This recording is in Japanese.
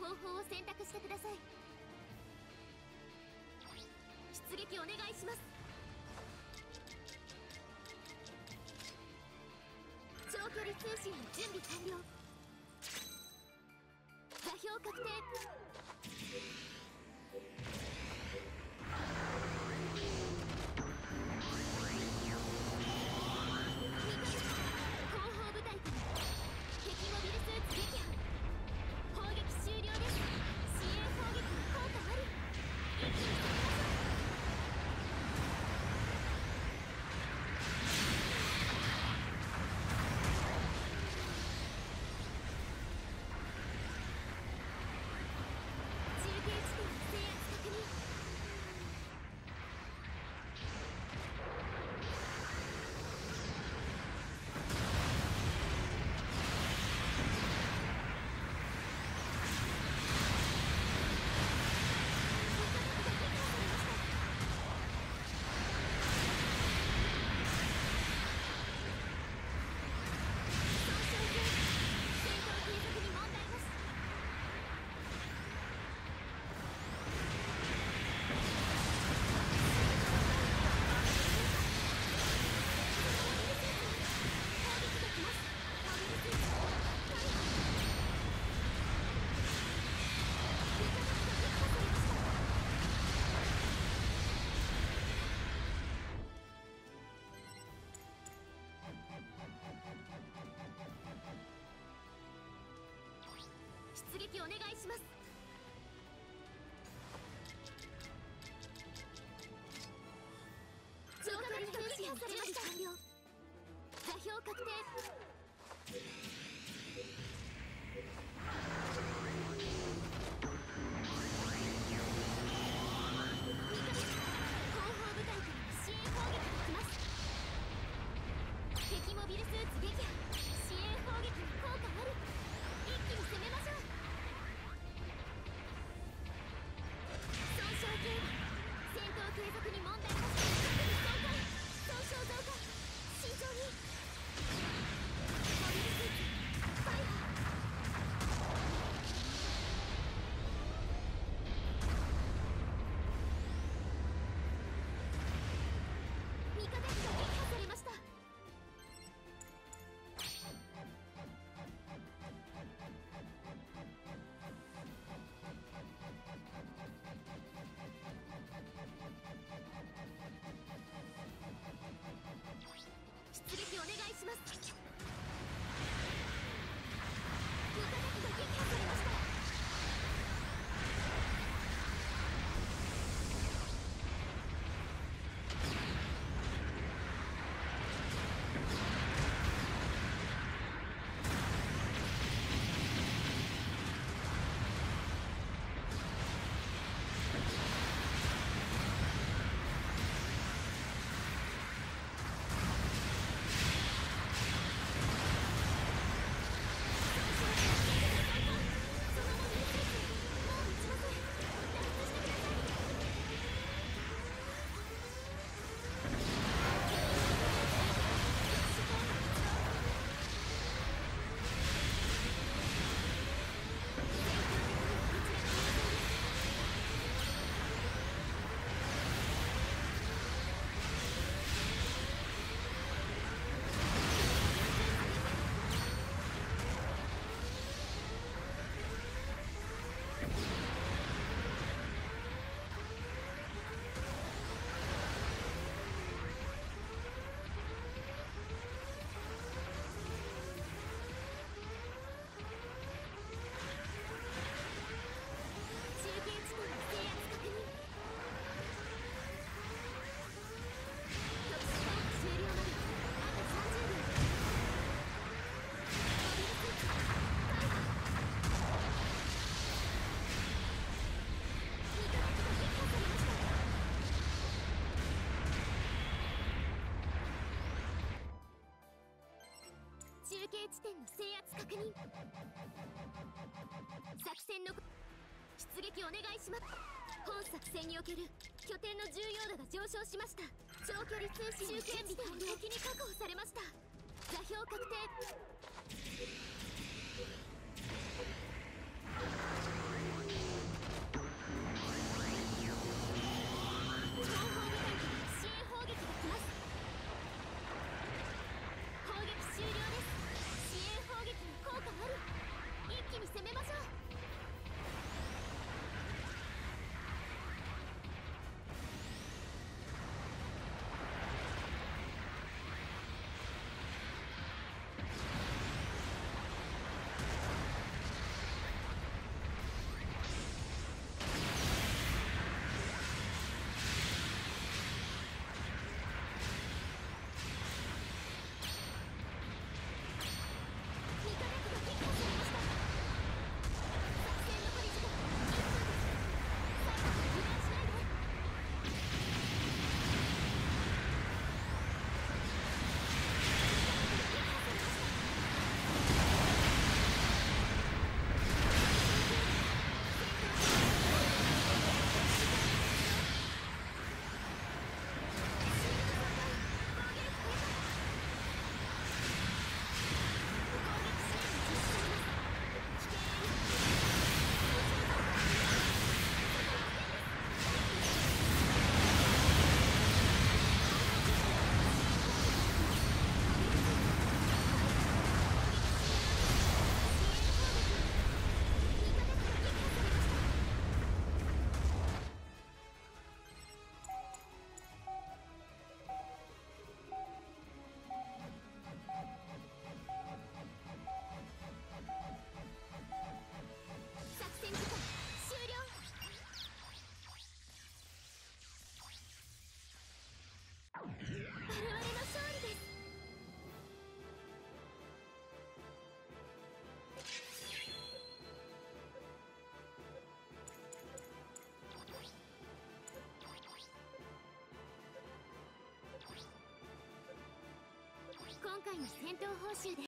方法を選択してください。出撃お願いします。長距離通信の準備完了。座標確定。後方部隊から敵モビルスーツ撃破。砲撃終了です。支援砲撃の効果あり。一気に攻めましょう。出撃お願いします。長距離通信準備完了。座標確定。後方部隊から支援砲撃が来ます。敵モビルスーツ撃破。支援砲撃の効果あり。一気に攻めましょう。損傷警備。戦闘継続に問題なし。特に損壊。損傷増加。慎重に。モビルスーツファイヤー。味方機が撃破されました。出撃お願いします。味方機が撃破されました。中継地点の制圧確認。作戦の出撃お願いします。本作戦における拠点の重要度が上昇しました。長距離通信中継地点敵に確保されました。座標確定。 回の戦闘報酬で